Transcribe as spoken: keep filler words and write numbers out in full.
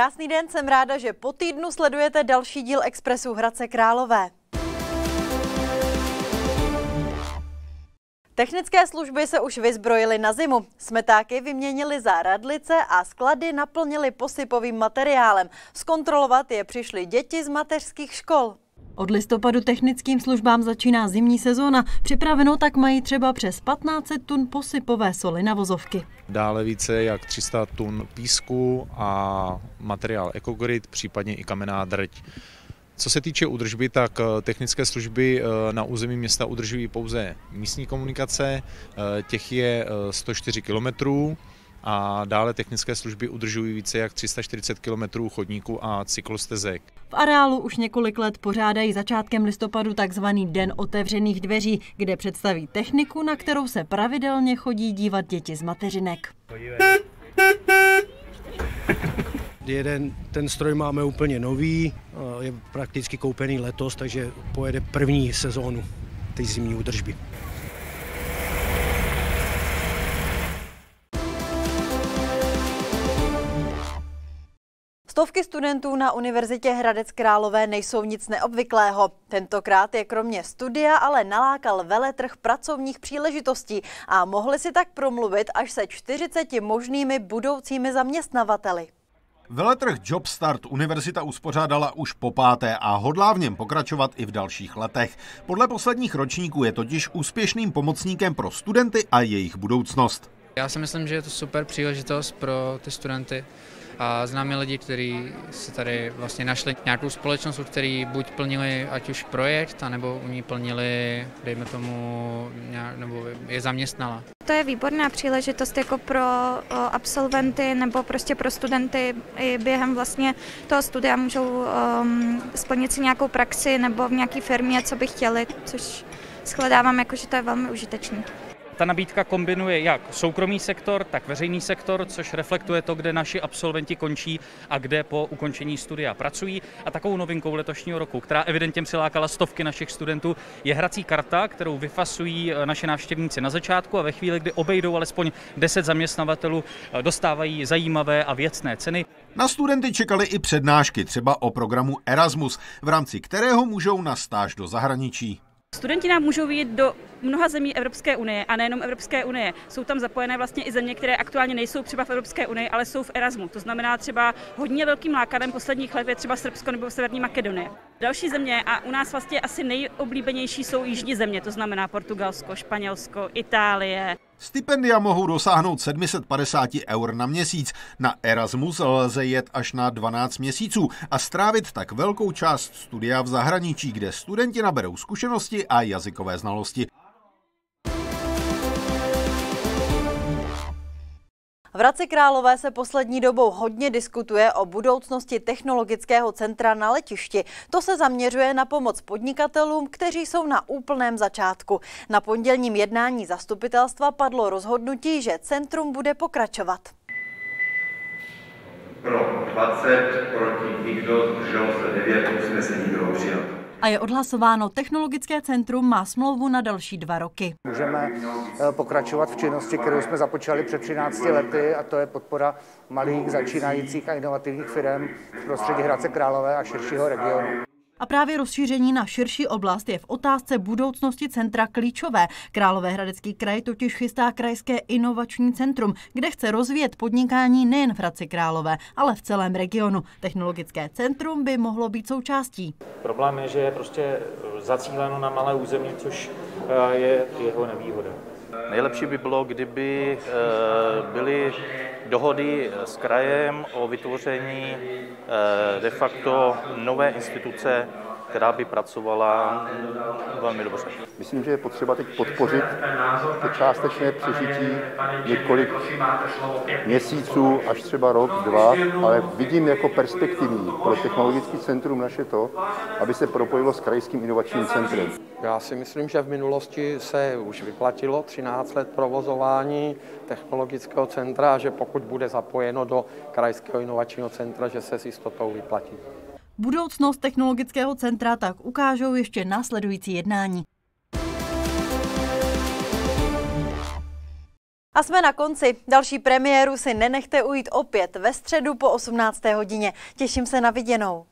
Krásný den, jsem ráda, že po týdnu sledujete další díl Expressu Hradce Králové. Technické služby se už vyzbrojily na zimu. Smetáky vyměnili za radlice a sklady naplnili posypovým materiálem. Zkontrolovat je přišly děti z mateřských škol. Od listopadu technickým službám začíná zimní sezóna. Připraveno tak mají třeba přes patnáct set tun posypové soli na vozovky. Dále více jak tři sta tun písku a materiál Ecogrid, případně i kamenná drť. Co se týče údržby, tak technické služby na území města udržují pouze místní komunikace, těch je sto čtyři kilometrů a dále technické služby udržují více jak tři sta čtyřicet kilometrů chodníků a cyklostezek. V areálu už několik let pořádají začátkem listopadu takzvaný Den otevřených dveří, kde představí techniku, na kterou se pravidelně chodí dívat děti z mateřinek. Jeden, ten stroj máme úplně nový, je prakticky koupený letos, takže pojede první sezónu té zimní údržby. Stovky studentů na Univerzitě Hradec Králové nejsou nic neobvyklého. Tentokrát je kromě studia ale nalákal veletrh pracovních příležitostí a mohli si tak promluvit až se čtyřiceti možnými budoucími zaměstnavateli. Veletrh JobStart univerzita uspořádala už po páté a hodlá v něm pokračovat i v dalších letech. Podle posledních ročníků je totiž úspěšným pomocníkem pro studenty a jejich budoucnost. Já si myslím, že je to super příležitost pro ty studenty. A známe lidi, kteří si tady vlastně našli nějakou společnost, u který buď plnili ať už projekt, anebo u ní plnili, dejme tomu, nebo je zaměstnala. To je výborná příležitost jako pro absolventy nebo prostě pro studenty i během vlastně toho studia můžou um, splnit si nějakou praxi nebo v nějaké firmě, co by chtěli, což shledávám jako, že to je velmi užitečné. Ta nabídka kombinuje jak soukromý sektor, tak veřejný sektor, což reflektuje to, kde naši absolventi končí a kde po ukončení studia pracují. A takovou novinkou letošního roku, která evidentně přilákala stovky našich studentů, je hrací karta, kterou vyfasují naše návštěvníci na začátku a ve chvíli, kdy obejdou alespoň deset zaměstnavatelů, dostávají zajímavé a věcné ceny. Na studenty čekaly i přednášky, třeba o programu Erasmus, v rámci kterého můžou na stáž do zahraničí. Studenti nám můžou vyjít do mnoha zemí Evropské unie a nejenom Evropské unie. Jsou tam zapojené vlastně i země, které aktuálně nejsou třeba v Evropské unii, ale jsou v Erasmu. To znamená třeba hodně velkým lákadem posledních let je třeba Srbsko nebo Severní Makedonie. Další země a u nás vlastně asi nejoblíbenější jsou jižní země, to znamená Portugalsko, Španělsko, Itálie. Stipendia mohou dosáhnout sedm set padesát eur na měsíc. Na Erasmus lze jet až na dvanáct měsíců a strávit tak velkou část studia v zahraničí, kde studenti naberou zkušenosti a jazykové znalosti. V Hradci Králové se poslední dobou hodně diskutuje o budoucnosti technologického centra na letišti. To se zaměřuje na pomoc podnikatelům, kteří jsou na úplném začátku. Na pondělním jednání zastupitelstva padlo rozhodnutí, že centrum bude pokračovat. Pro dvacet, proti nikdo, zdrželo se devět, usnesení bylo přijato. A je odhlasováno, technologické centrum má smlouvu na další dva roky. Můžeme pokračovat v činnosti, kterou jsme započali před třinácti lety, a to je podpora malých, začínajících a inovativních firm v prostředí Hradce Králové a širšího regionu. A právě rozšíření na širší oblast je v otázce budoucnosti centra klíčové. Královéhradecký kraj totiž chystá krajské inovační centrum, kde chce rozvíjet podnikání nejen v Hradci Králové, ale v celém regionu. Technologické centrum by mohlo být součástí. Problém je, že je prostě zacíleno na malé území, což je jeho nevýhoda. Nejlepší by bylo, kdyby byly dohody s krajem o vytvoření de facto nové instituce, která by pracovala velmi dobře. Myslím, že je potřeba teď podpořit to částečné přežití několik měsíců, až třeba rok, dva, ale vidím jako perspektivní pro technologický centrum naše to, aby se propojilo s krajským inovačním centrem. Já si myslím, že v minulosti se už vyplatilo třináct let provozování technologického centra a že pokud bude zapojeno do krajského inovačního centra, že se s jistotou vyplatí. Budoucnost technologického centra tak ukážou ještě následující jednání. A jsme na konci. Další premiéru si nenechte ujít opět ve středu po osmnácté hodině. Těším se na viděnou.